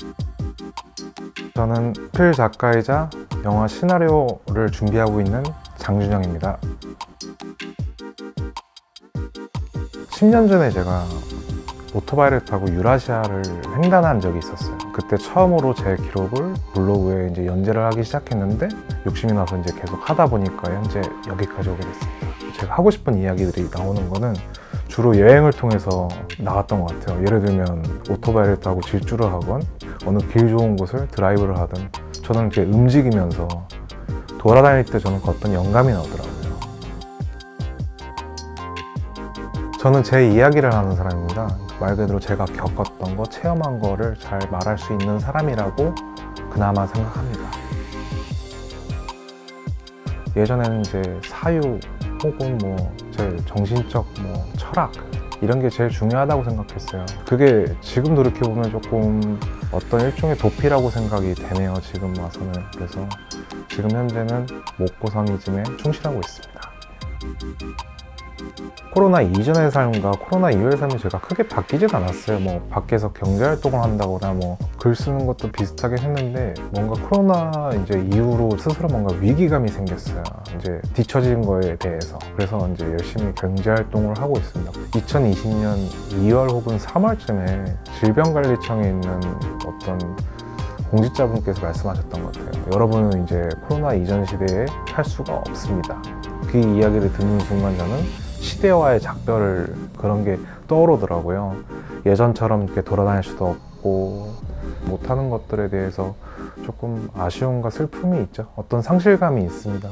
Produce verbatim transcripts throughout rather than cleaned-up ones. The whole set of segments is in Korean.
저는 필 작가이자 영화 시나리오를 준비하고 있는 장준영입니다. 십 년 전에 제가 오토바이를 타고 유라시아를 횡단한 적이 있었어요. 그때 처음으로 제 기록을 블로그에 이제 연재를 하기 시작했는데 욕심이 나서 이제 계속 하다 보니까 현재 여기까지 오게 됐습니다. 제가 하고 싶은 이야기들이 나오는 거는 주로 여행을 통해서 나왔던 것 같아요. 예를 들면 오토바이를 타고 질주를 하건 어느 길 좋은 곳을 드라이브를 하든 저는 이렇게 움직이면서 돌아다닐 때 저는 어떤 영감이 나오더라고요. 저는 제 이야기를 하는 사람입니다. 말 그대로 제가 겪었던 거, 체험한 거를 잘 말할 수 있는 사람이라고 그나마 생각합니다. 예전에는 이제 사유 혹은 뭐 제 정신적 뭐 철학 이런 게 제일 중요하다고 생각했어요. 그게 지금 돌이켜보면 조금 어떤 일종의 도피라고 생각이 되네요, 지금 와서는. 그래서 지금 현재는 목고성이즘에 충실하고 있습니다. 코로나 이전의 삶과 코로나 이후의 삶이 제가 크게 바뀌진 않았어요. 뭐 밖에서 경제활동을 한다거나 뭐 글 쓰는 것도 비슷하게 했는데 뭔가 코로나 이제 이후로 스스로 뭔가 위기감이 생겼어요. 이제 뒤처진 거에 대해서. 그래서 이제 열심히 경제활동을 하고 있습니다. 이천이십 년 이월 혹은 삼월쯤에 질병관리청에 있는 어떤 공직자분께서 말씀하셨던 것 같아요. 여러분은 이제 코로나 이전 시대에 살 수가 없습니다. 그 이야기를 듣는 순간 저는 시대와의 작별을 그런 게 떠오르더라고요. 예전처럼 이렇게 돌아다닐 수도 없고 못하는 것들에 대해서 조금 아쉬움과 슬픔이 있죠. 어떤 상실감이 있습니다.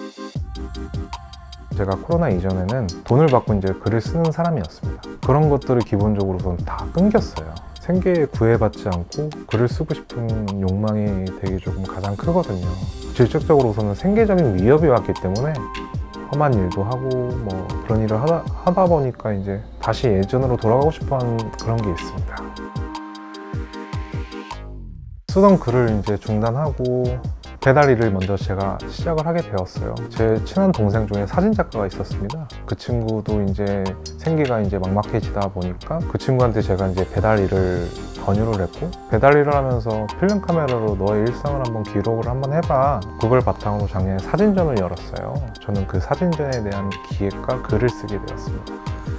제가 코로나 이전에는 돈을 받고 이제 글을 쓰는 사람이었습니다. 그런 것들을 기본적으로는 다 끊겼어요. 생계에 구애받지 않고 글을 쓰고 싶은 욕망이 되게 조금 가장 크거든요. 질적으로서는 생계적인 위협이 왔기 때문에 험한 일도 하고 뭐 그런 일을 하다, 하다 보니까 이제 다시 예전으로 돌아가고 싶어 하는 그런 게 있습니다. 쓰던 글을 이제 중단하고 배달 일을 먼저 제가 시작을 하게 되었어요. 제 친한 동생 중에 사진 작가가 있었습니다. 그 친구도 이제 생계가 이제 막막해지다 보니까 그 친구한테 제가 이제 배달 일을 권유를 했고, 배달 일을 하면서 필름 카메라로 너의 일상을 한번 기록을 한번 해봐. 그걸 바탕으로 작년에 사진전을 열었어요. 저는 그 사진전에 대한 기획과 글을 쓰게 되었습니다.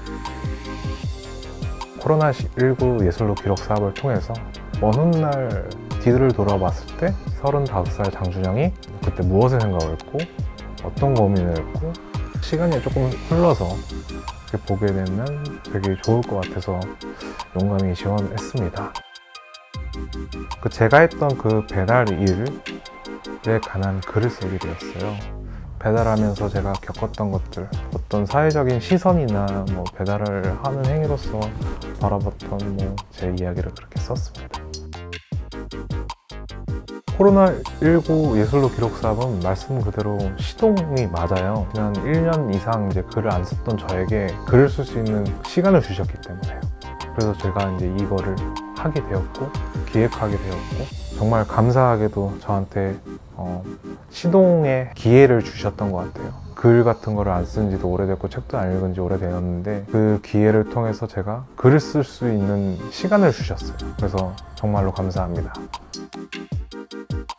코로나 십구 예술로 기록 사업을 통해서 먼 훗날 뒤를 돌아봤을 때 서른다섯 살 장준영이 그때 무엇을 생각을 했고 어떤 고민을 했고 시간이 조금 흘러서 이렇게 보게 되면 되게 좋을 것 같아서 용감히 지원을 했습니다. 그 제가 했던 그 배달 일에 관한 글을 쓰게 되었어요. 배달하면서 제가 겪었던 것들, 어떤 사회적인 시선이나 뭐 배달을 하는 행위로서 바라봤던 뭐 제 이야기를 그렇게 썼습니다. 코로나 십구 예술로 기록 사업은 말씀 그대로 시동이 맞아요. 지난 일 년 이상 이제 글을 안 썼던 저에게 글을 쓸 수 있는 시간을 주셨기 때문에요. 그래서 제가 이제 이거를 하게 되었고 기획하게 되었고 정말 감사하게도 저한테 어, 시동의 기회를 주셨던 것 같아요. 글 같은 거를 안 쓴 지도 오래됐고 책도 안 읽은 지 오래되었는데 그 기회를 통해서 제가 글을 쓸 수 있는 시간을 주셨어요. 그래서 정말로 감사합니다.